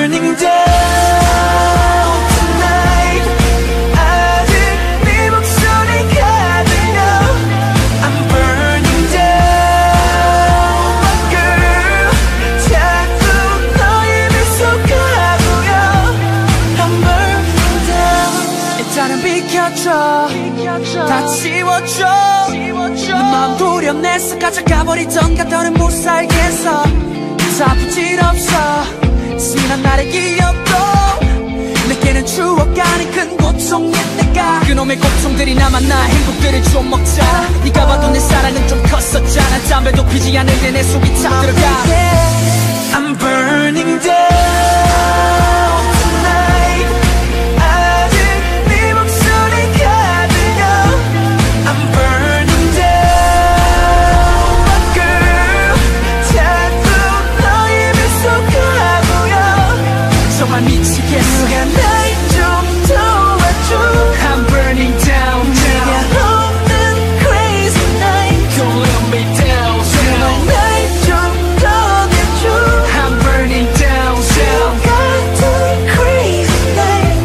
burning down tonight. 아직 네 목소리가 들려. I'm burning down, my girl. 자꾸 너의 미소가 보여. I'm burning down. 일단은 비켜줘, 다 지워줘. 내 마음 후련해서 가져가버리던가 더는 못 살겠어. 다 부질없어. 지난 날의 기억도 내게는 추억 아닌 큰 고통일 때가. 그놈의 고통들이 남았나. 행복들을 좀 먹자. 네가 봐도 내 사랑은 좀 컸었잖아. 담배도 피지 않는데 내 속이 탁 들어가. I'm burning down tonight. 아직 네 목소리가 들려. I'm burning down, my girl. 자꾸 너의 미소가 보여. 정말 미치겠어. 누가 날 좀 도와줘. I'm burning down, down. 네가 없는 crazy night. Don't let me down, 제발 날 좀 꺼내줘. I'm burning down, down. 같은 crazy night.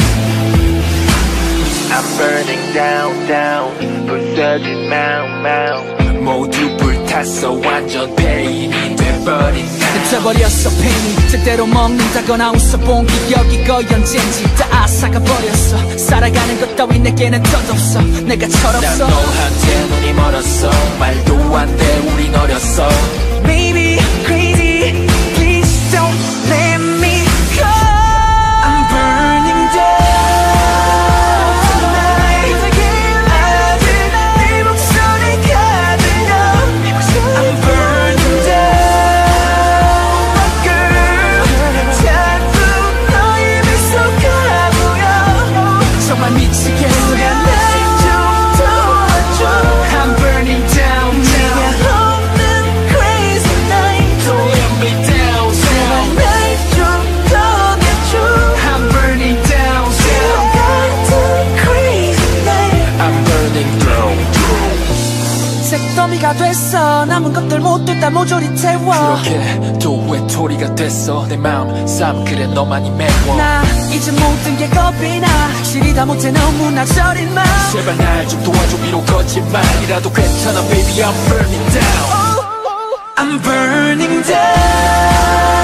I'm burning down, down. 부서진 마음, 마음. 모두 불탔어. 완전 페인이 돼버린 나. 잊어버렸어 페인이. 제대로 먹는다거나 웃어본 기억이 거의 언젠지 다 앗아가버렸어. 살아가는 것 따위 내게는 덧없어. 내가 철없어. 난 너한테 눈이 멀었어. 말도 안 돼 우린 어렸어. Baby crazy, please don't let me go. I'm burning down tonight. 아직 네 목소리가 들려. I'm burning down, my girl. 자꾸 너의 미소가 보여. 정말 미치겠어. 누가 날 좀 도와줘. I'm burning down, down. 네가 없는 crazy night. Don't let me down, 제발 down. 날 좀 꺼내줘. I'm burning down, down. 같은 crazy night. I'm burning down, down. 색더미가 됐어. 남은 것들 모두 다 모조리 태워. 그렇게 또 외톨이가 됐어. 내 마음 삶 그래 너만이 메워. 나 이제 모든 게 겁이 나. 실이다 못해 너무나 저린 맘. 제발 날 좀 도와줘. 비록 거짓말이라도 괜찮아 baby. I'm burning down. I'm burning down